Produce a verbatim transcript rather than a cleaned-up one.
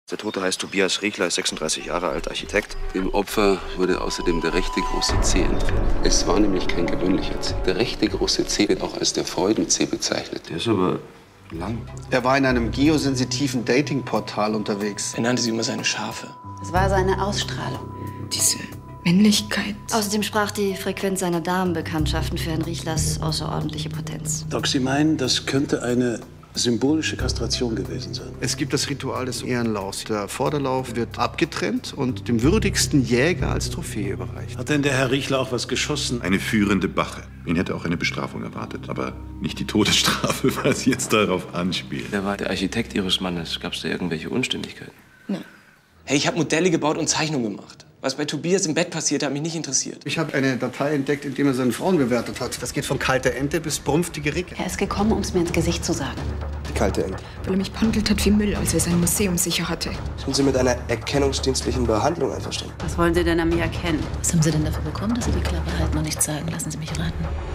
Der Tote heißt Tobias Riechler, ist sechsunddreißig Jahre alt, Architekt. Dem Opfer wurde außerdem der rechte große Zeh entfernt. Es war nämlich kein gewöhnlicher Zeh. Der rechte große Zeh wird auch als der Freudenzeh bezeichnet. Der ist aber lang. Er war in einem geosensitiven Datingportal unterwegs. Er nannte sie immer seine Schafe. Es war seine Ausstrahlung. Diese Männlichkeit. Außerdem sprach die Frequenz seiner Damenbekanntschaften für Herrn Riechlers außerordentliche Potenz. Doc, Sie meinen, das könnte eine symbolische Kastration gewesen sein? Es gibt das Ritual des Ehrenlaufs. Der Vorderlauf wird abgetrennt und dem würdigsten Jäger als Trophäe überreicht. Hat denn der Herr Riechler auch was geschossen? Eine führende Bache. Ihn hätte auch eine Bestrafung erwartet, aber nicht die Todesstrafe, was jetzt darauf anspielt. Wer war der Architekt Ihres Mannes? Gab es da irgendwelche Unstimmigkeiten? Nein. Hey, ich habe Modelle gebaut und Zeichnungen gemacht. Was bei Tobias im Bett passiert, hat mich nicht interessiert. Ich habe eine Datei entdeckt, in der er seine Frauen bewertet hat. Das geht von kalter Ente bis brumpftige Ricke. Er ist gekommen, um es mir ins Gesicht zu sagen. Die kalte Ente. Weil er mich behandelt hat wie Müll, als er sein Museum sicher hatte. Sind Sie mit einer erkennungsdienstlichen Behandlung einverstanden? Was wollen Sie denn an mir erkennen? Was haben Sie denn dafür bekommen, dass Sie die Klappe halten und nichts sagen? Lassen Sie mich raten.